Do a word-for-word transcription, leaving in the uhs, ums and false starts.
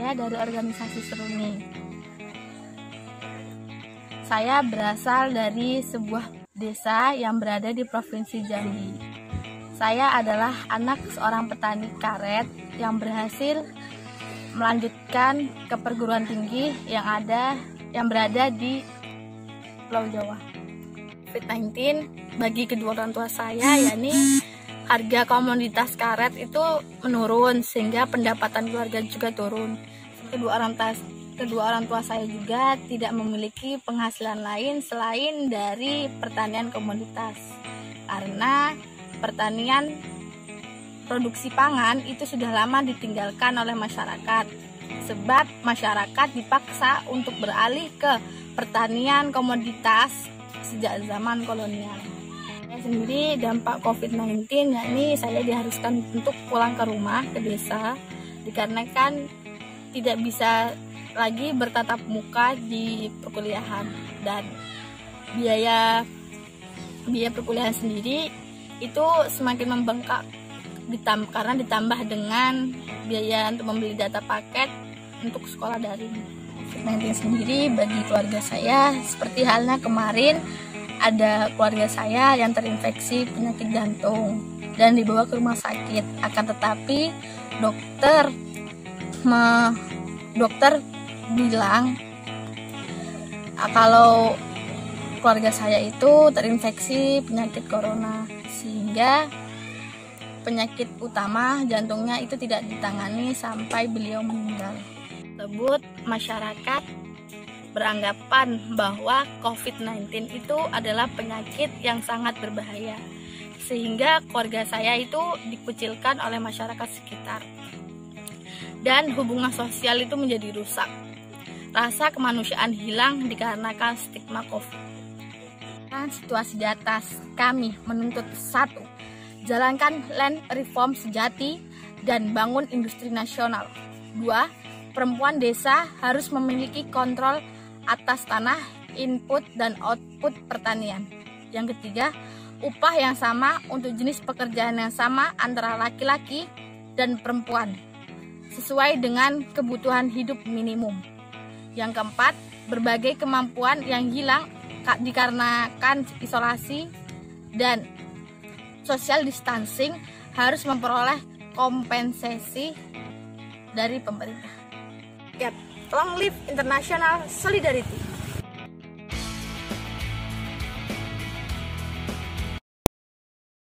saya dari organisasi Seruni. Saya berasal dari sebuah desa yang berada di Provinsi Jambi. Saya adalah anak seorang petani karet yang berhasil melanjutkan ke perguruan tinggi yang ada yang berada di Pulau Jawa. covid sembilan belas bagi kedua orang tua saya, yakni harga komoditas karet itu menurun sehingga pendapatan keluarga juga turun. Kedua orang tua, kedua orang tua saya juga tidak memiliki penghasilan lain selain dari pertanian komoditas. Karena pertanian produksi pangan itu sudah lama ditinggalkan oleh masyarakat. Sebab masyarakat dipaksa untuk beralih ke pertanian komoditas sejak zaman kolonial. Saya sendiri dampak covid sembilan belas, yakni saya diharuskan untuk pulang ke rumah, ke desa, dikarenakan tidak bisa lagi bertatap muka di perkuliahan, dan biaya biaya perkuliahan sendiri itu semakin membengkak ditamb karena ditambah dengan biaya untuk membeli data paket untuk sekolah daring. covid sembilan belas sendiri bagi keluarga saya seperti halnya kemarin ada keluarga saya yang terinfeksi penyakit jantung dan dibawa ke rumah sakit. Akan tetapi dokter me, dokter bilang kalau keluarga saya itu terinfeksi penyakit corona, sehingga penyakit utama jantungnya itu tidak ditangani sampai beliau meninggal. Tersebut masyarakat beranggapan bahwa covid sembilan belas itu adalah penyakit yang sangat berbahaya, sehingga keluarga saya itu dikucilkan oleh masyarakat sekitar dan hubungan sosial itu menjadi rusak. Rasa kemanusiaan hilang dikarenakan stigma covid. Dan situasi di atas, kami menuntut satu, jalankan land reform sejati dan bangun industri nasional. Dua, perempuan desa harus memiliki kontrol atas tanah, input dan output pertanian. Yang ketiga, upah yang sama untuk jenis pekerjaan yang sama antara laki-laki dan perempuan sesuai dengan kebutuhan hidup minimum. Yang keempat, berbagai kemampuan yang hilang dikarenakan isolasi dan social distancing harus memperoleh kompensasi dari pemerintah. Long live international solidarity.